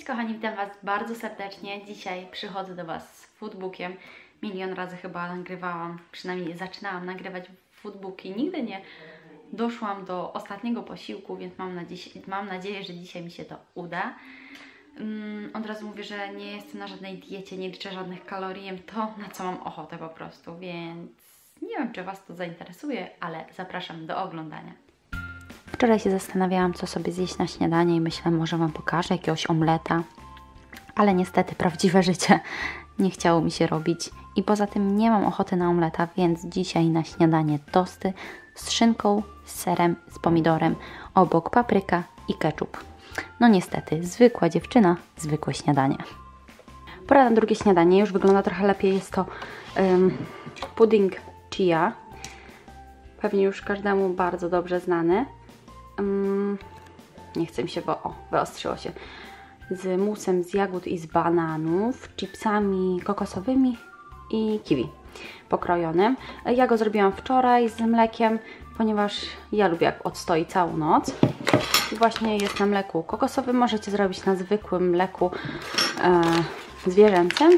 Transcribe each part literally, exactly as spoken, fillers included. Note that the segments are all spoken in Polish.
Cześć kochani, witam Was bardzo serdecznie. Dzisiaj przychodzę do Was z foodbookiem. Milion razy chyba nagrywałam, przynajmniej zaczynałam nagrywać foodbooki. Nigdy nie doszłam do ostatniego posiłku, więc mam, nadzie- mam nadzieję, że dzisiaj mi się to uda. Um, od razu mówię, że nie jestem na żadnej diecie, nie liczę żadnych kalorii, jem to, na co mam ochotę po prostu, więc nie wiem, czy Was to zainteresuje, ale zapraszam do oglądania. Wczoraj się zastanawiałam, co sobie zjeść na śniadanie i myślę, może Wam pokażę jakiegoś omleta, ale niestety prawdziwe życie nie chciało mi się robić i poza tym nie mam ochoty na omleta, więc dzisiaj na śniadanie tosty z szynką, z serem, z pomidorem, obok papryka i ketchup. No niestety, zwykła dziewczyna, zwykłe śniadanie. Pora na drugie śniadanie, już wygląda trochę lepiej, jest to um, pudding chia, pewnie już każdemu bardzo dobrze znany. Um, nie chcę mi się, bo o, wyostrzyło się. Z musem z jagód i z bananów, chipsami kokosowymi i kiwi pokrojonym. Ja go zrobiłam wczoraj z mlekiem, ponieważ ja lubię jak odstoi całą noc. I właśnie jest na mleku kokosowym. Możecie zrobić na zwykłym mleku e, zwierzęcym.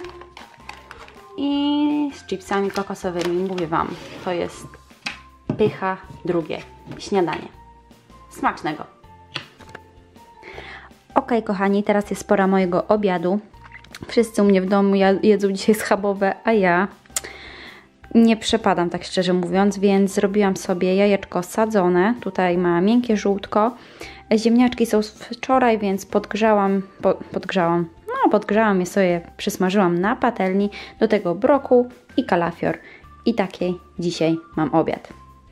I z chipsami kokosowymi. Mówię Wam, to jest pycha, drugie śniadanie. Smacznego! Ok, kochani, teraz jest pora mojego obiadu. Wszyscy u mnie w domu jedzą dzisiaj schabowe, a ja nie przepadam, tak szczerze mówiąc, więc zrobiłam sobie jajeczko sadzone. Tutaj ma miękkie żółtko. Ziemniaczki są z wczoraj, więc podgrzałam, po, podgrzałam, no podgrzałam je sobie, przysmażyłam na patelni. Do tego brokuł i kalafior. I takiej dzisiaj mam obiad.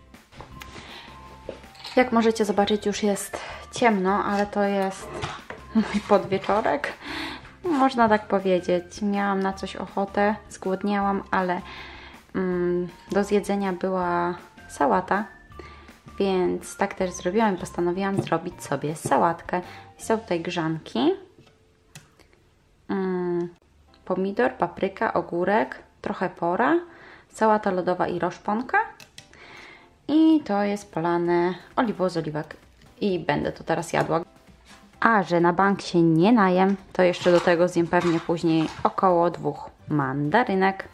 Jak możecie zobaczyć, już jest ciemno, ale to jest mój podwieczorek. Można tak powiedzieć. Miałam na coś ochotę, zgłodniałam, ale mm, do zjedzenia była sałata, więc tak też zrobiłam i postanowiłam zrobić sobie sałatkę. Są tutaj grzanki, mm, pomidor, papryka, ogórek, trochę pora, sałata lodowa i roszponka. I to jest polane oliwą z oliwek. I będę to teraz jadła. A że na bank się nie najem, to jeszcze do tego zjem pewnie później około dwóch mandarynek.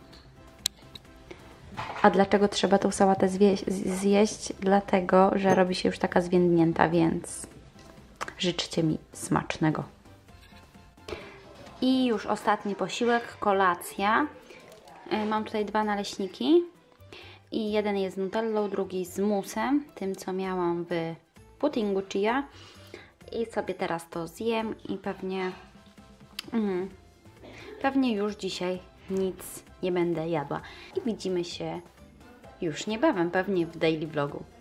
A dlaczego trzeba tą sałatę zjeść? Dlatego, że robi się już taka zwiędnięta, więc życzcie mi smacznego. I już ostatni posiłek, kolacja. Mam tutaj dwa naleśniki. I jeden jest z nutellą, drugi z musem, tym co miałam w puddingu chia. I sobie teraz to zjem i pewnie, mm, pewnie już dzisiaj nic nie będę jadła. I widzimy się już niebawem, pewnie w daily vlogu.